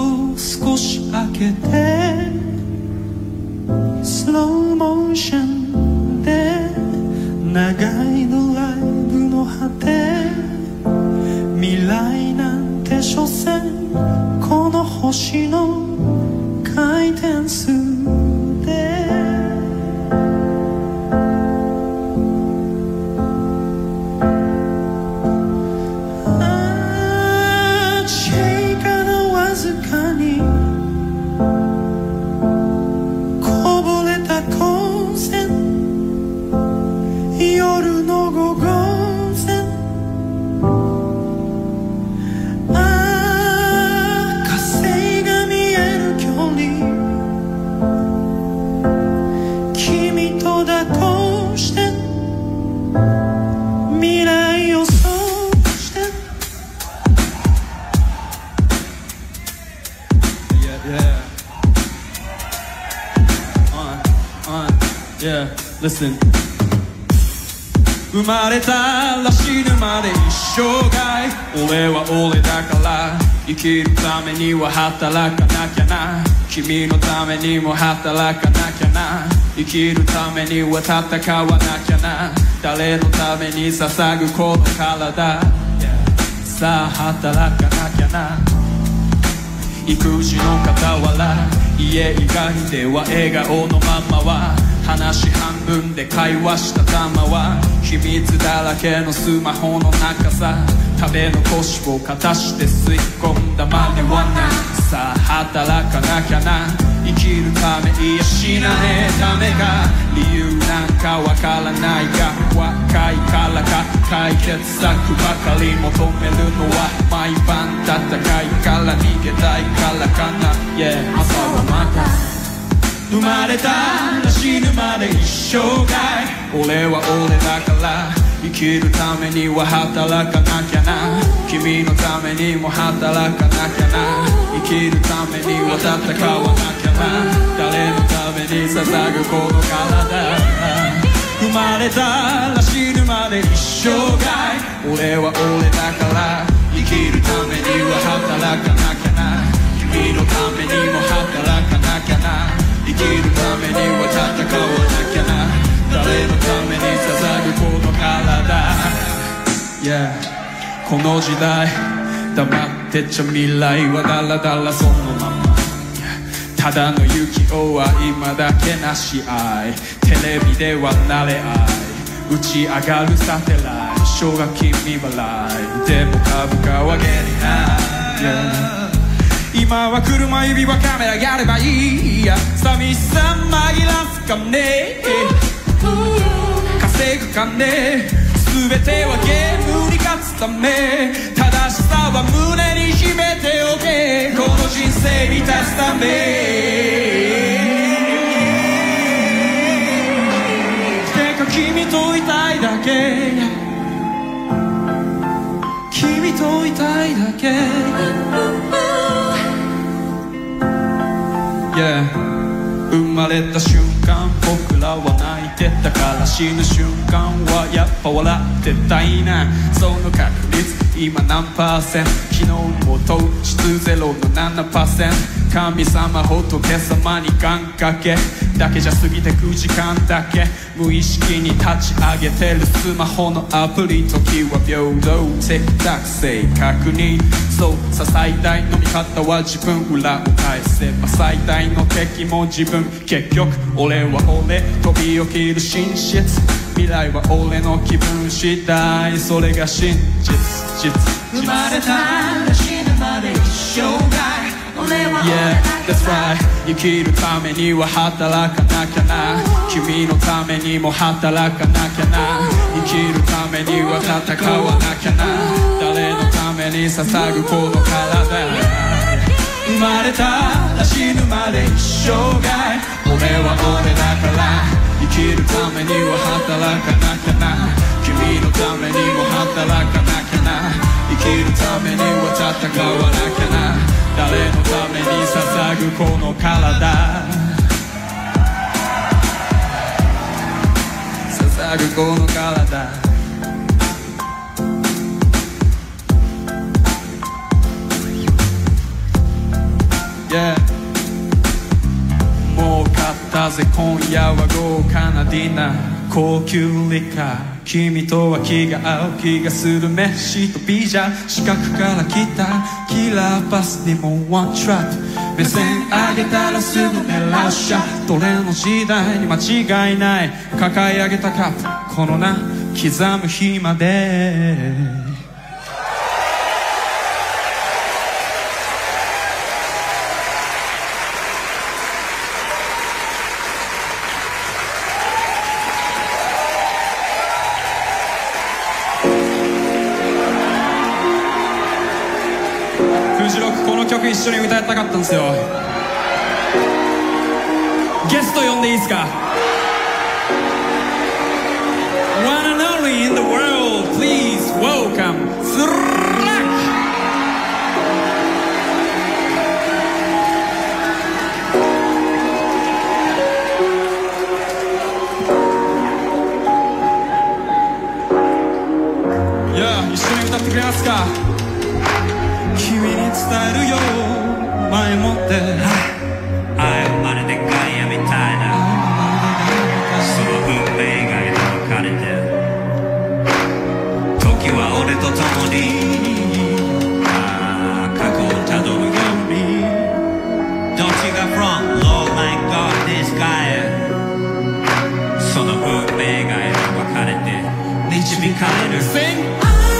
を少し開けてスローモーションで長いドライブの果て未来なんて所詮この星の回転数でListen 生まれたら死ぬまで一生涯俺は俺だから生きるためには働かなきゃな君のためにも働かなきゃな生きるためには戦わなきゃな誰のために捧ぐこの体、さあ働かなきゃな育児の傍ら家以外では笑顔のままは話半分で会話した玉は秘密だらけのスマホの中さ食べ残しを片して吸い込んだマリワナさあ働かなきゃな生きるためいや死なねえためか理由なんかわからないが若いからか解決策ばかり求めるのは毎晩戦いから逃げたいからかな、朝はまた生まれたら死ぬまで一生涯俺は俺だから生きるためには働かなきゃな君のためにも働かなきゃな生きるためには戦わなきゃな誰のために捧ぐこの体生まれたら死ぬまで一生涯俺は俺だから生きるためには働かなきゃな君のためにも働かなきゃな生きるためには戦わなきゃな誰のために捧ぐこの体、この時代黙ってちゃ未来はだらだらそのまま、ただの雪をは今だけなし愛テレビでは慣れ合い打ち上がるサテライト奨学金未払いでも株価は下痢な、今は車指輪カメラやればいいや寂しさ紛らすかね稼ぐかね全てはゲームに勝つため正しさは胸に秘めておけこの人生に立つためてか君といたいだけ君といたいだけ生まれた瞬間僕らは泣いてたから死ぬ瞬間はやっぱ笑ってたいなその確率今何パーセント昨日も糖質ゼロの 7% 神様仏様に願掛けだけじゃ過ぎてく時間だけ無意識に立ち上げてるスマホのアプリ時は平等的確正確にそうさ最大の味方は自分裏を返せば最大の敵も自分結局俺は俺飛び起きる真実未来は俺の気分次第それが真実生まれたら死ぬまで一生涯俺は俺だから、That's right 生きるためには働かなきゃな君のためにも働かなきゃな生きるためには戦わなきゃな誰のために捧ぐこの体生まれたら死ぬまで一生涯俺は俺だから生きるためには働かなきゃな君のためにも働かなきゃな生きるためには戦わなきゃな誰のために捧ぐこの体捧ぐこの体 Yeah もう買ったぜ今夜は豪華なディナー高級リカー君とは気が合う気がする飯とビジャー四角から来たキラーパスにもワントラップ目線上げたらすぐ狙うシャットどれの時代に間違いない抱え上げたカップこのな刻む日までフジロックこの曲一緒に歌いたかったんですよゲスト呼んでいいですか One and only in the world please welcome スラックいや一緒に歌ってくれますか君に伝えるよ前もって愛はまるでガイアみたいなその運命が描かれて時は俺と共に過去をたどるように Don't you go from Lord my God this guy その運命が描かれて導かれる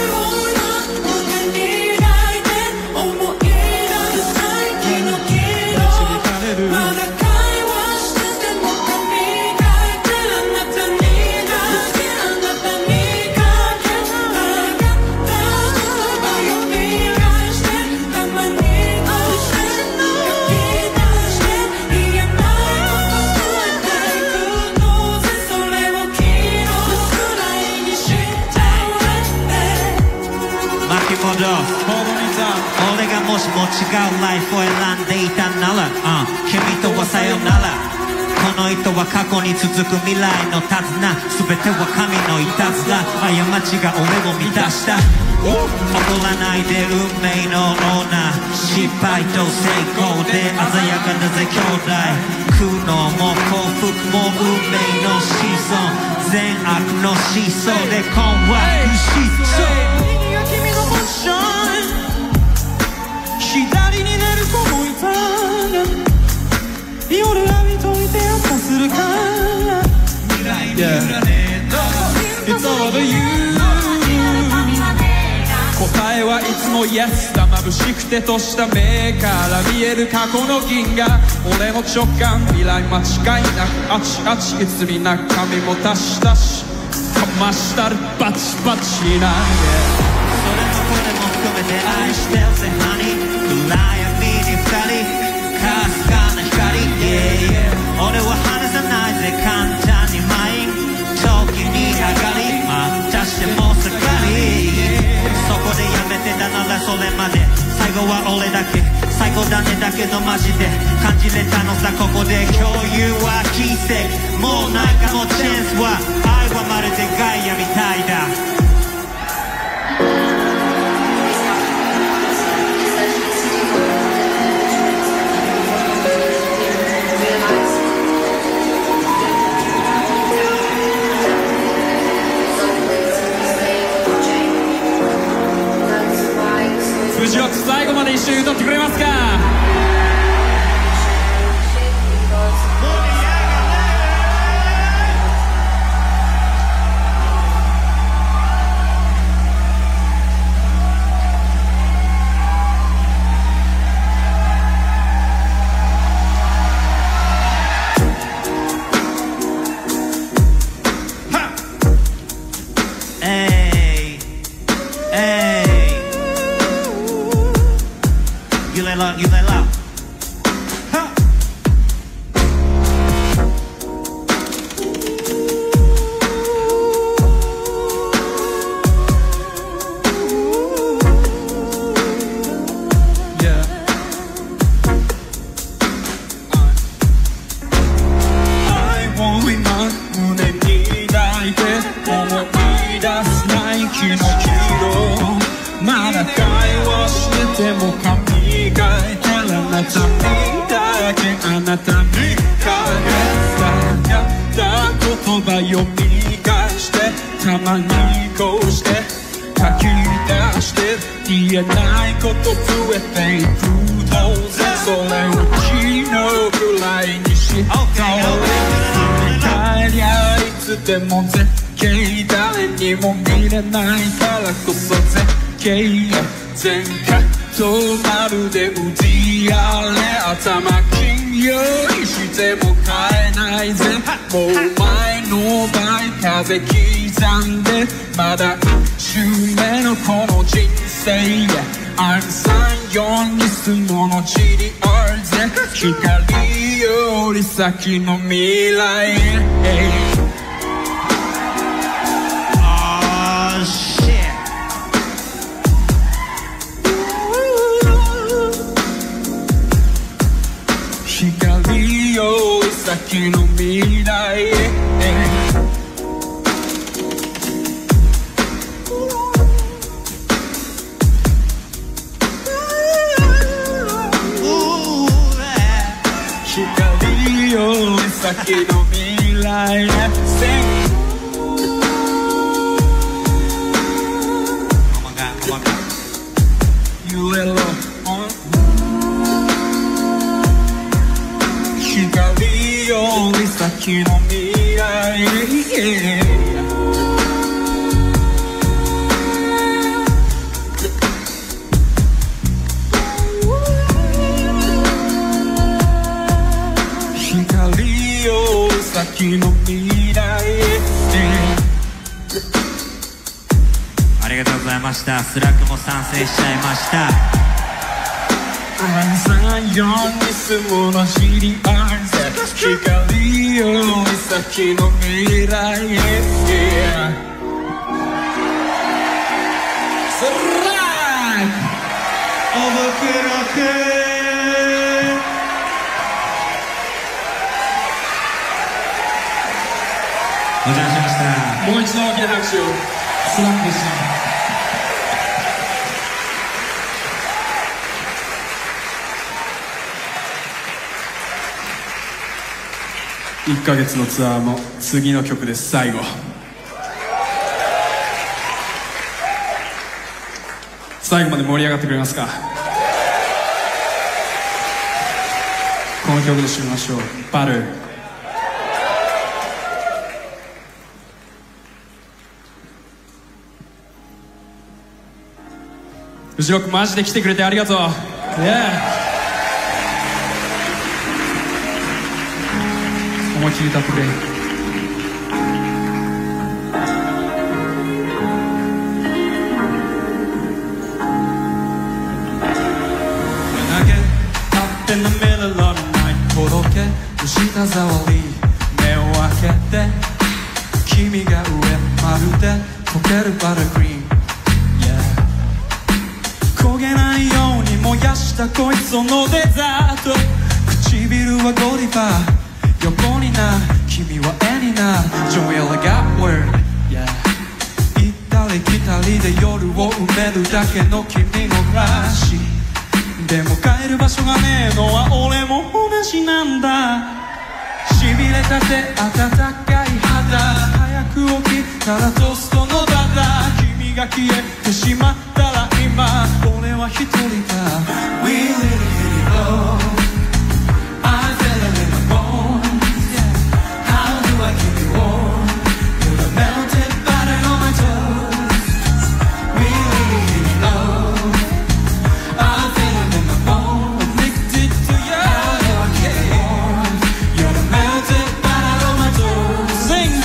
俺がもしも違うライフを選んでいたなら、君とはさよならこの糸は過去に続く未来の手綱全ては神のいたずら過ちが俺を満たした怒らないで運命のオーナー失敗と成功で鮮やかだぜ兄弟苦悩も幸福も運命の子孫善悪の思想で困惑しそう君のポジション左に寝る子もいた夜浴びといてやっぱするか未来に揺られた It's over you 答えはいつも Yes だ眩しくてとした目から見える過去の銀河俺の直感未来間違いなくあちあちいつみな髪も足したしかましたるバチバチなそれもこれも含めて愛してるぜハニー暗闇に二人かすかな光 yeah, yeah 俺は離さないぜ簡単にマイン時に上がりまたしても下がりそこでやめてたならそれまで最後は俺だけ最後だねだけどマジで感じれたのさここで共有は奇跡もうないかもチャンスは愛はまるでガイアみたいだフジロック最後まで一緒に歌ってくれますかなたに返したかった言葉読み返してたまにこうして書き出して言えないこと増えていく当然それを昨日くらいにした振り返りゃいつでも絶景誰にも見れないからこそ絶景前回とまるで打ち荒れ頭金用意しても買えないぜもう前の倍風刻んでまだ一周目のこの人生 I'm 34に住むの地理あるぜ光より先の未来へ光より先の未来へ光より先の未来へ揺れろ光より先の未来へ光より先の未来へありがとうございました。スラックも賛成しちゃいました。 34に住むの知り合いぜ光より先の未来へスラックおぶくろくんお邪魔しました。 もう一度大きな拍手をスラックでした1ヶ月のツアーも次の曲です最後最後まで盛り上がってくれますかこの曲で締めましょうバル後ろくマジで来てくれてありがとう、思いっきり歌ってくれIn the middle of the night ほどけと舌触り目を開けて君が上まるで溶けるバタークリーム、焦げないように燃やしたこいつのデザート唇はゴディバー横にな君は絵にな Joel I got word、行ったり来たりで夜を埋めるだけの君の暮らしでも帰る場所がねえのは俺も同じなんだしびれたて暖かい肌早く起きたらトーストのバター君が消えてしまったら今俺は一人だ We really know I feel it in my bones、How do I keep you warm You're the melted butter on my toes We really know I feel it in my bones Addicted to you How do I keep you warm You're the melted butter on my toes Sing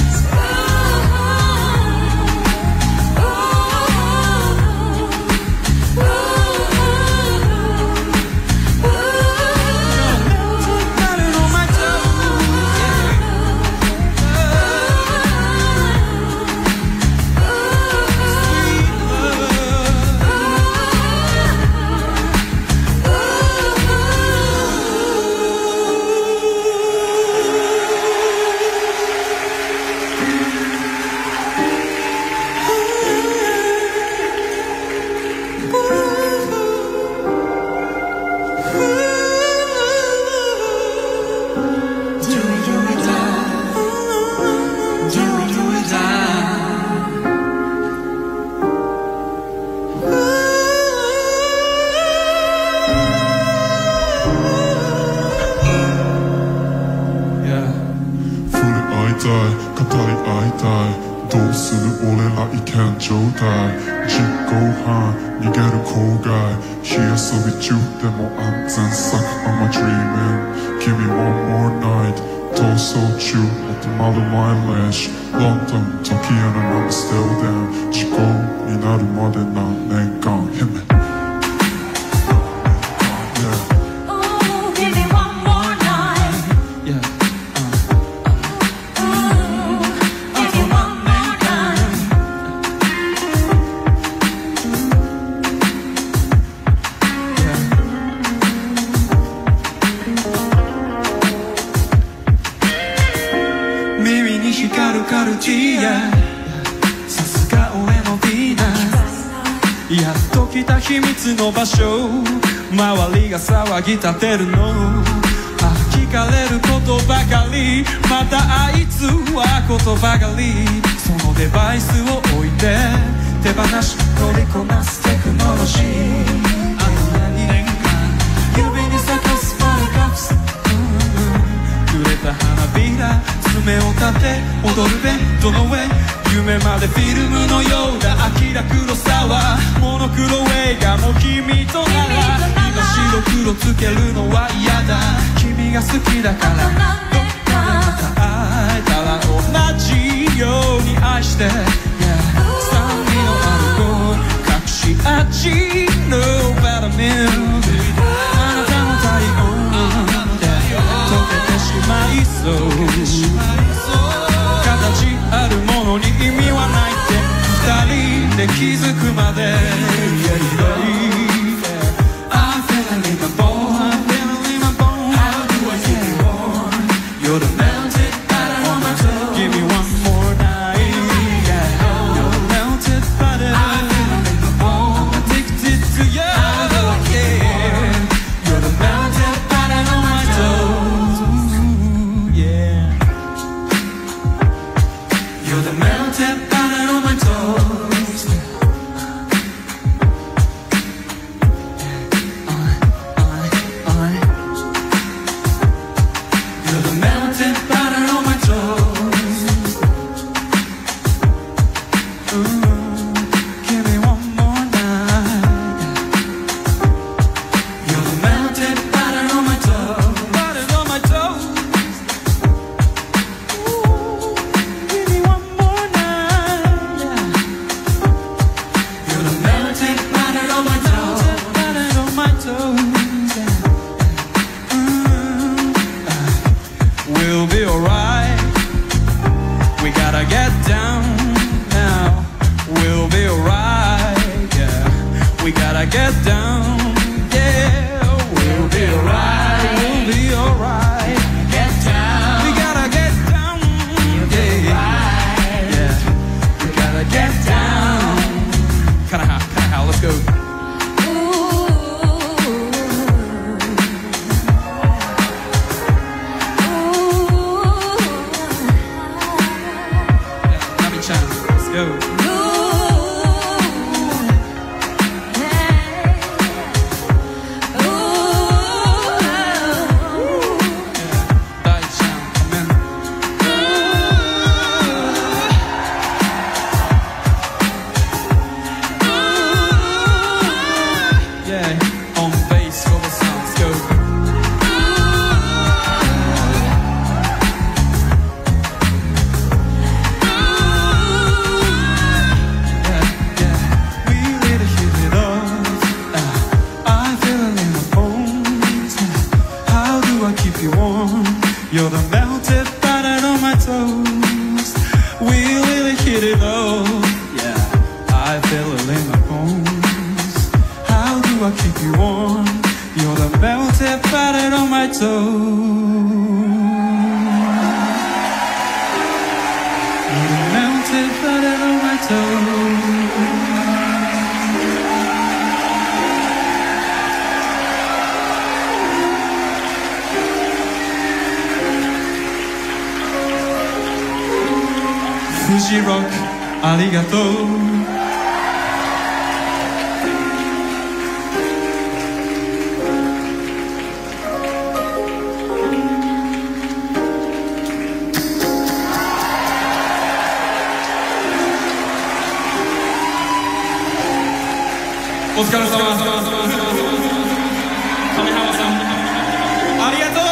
たい語り合いたいどうする俺ら意見状態実行犯逃げる郊外火遊び中でも安全さ I'm a dreaming Give me one more night 逃走中まとまるマイレージロンドン時計のまま still down 時効になるまで何年間 Hit me さすが俺のヴィーナスやっと来た秘密の場所周りが騒ぎ立てるの聞かれることばかりまたあいつはことばかりそのデバイスを置いて手放し乗りこなすテクノロジーあと何年間指に咲かすパラカプス濡れた花びら爪を立て踊るベッドの上夢までフィルムのようだ明ら黒さはモノクロ映画も君となら今白黒つけるのは嫌だ君が好きだからどっかでまた会えたら同じように愛して、酸味のある子隠し味のバラミルあなたの体温で溶けてしまいそう形あるものに意味はないって二人で気づくまで I feel it in my bone I feel it in my bone How do I keep you warm You're the melted butter on my toe Give me one more night You're the melted butter I feel it in my bone I'm addicted to you You're the melted butter on my toe Yeah You're the melted butter on my toes You're the melted butter on my toes Give me one more night You're the melted butter on my toes Butter on my toes Give me one more night You're the melted butter on my toes Butter on my toes We'll be alright We gotta get down now We'll be alright, yeah We gotta get down, yeah We'll be alright, we'll be alright Get down We gotta get down, yeah We gotta get down Kinda how, let's go Let's go. Yeah, on bass for the sound. Let's go. You're the melted butter on my toes We really hit it off Yeah, I feel it in my bones How do I keep you warm? You're the melted butter on my toes You're the melted butter on my toesフジロックありがとうお疲れ様。亀浜さんありがとう。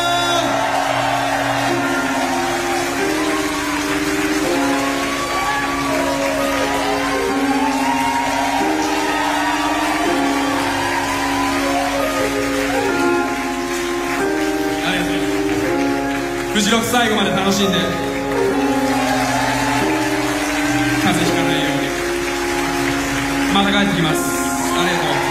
フジロック最後まで楽しんで風邪ひかないようにまた帰ってきます。ありがとう。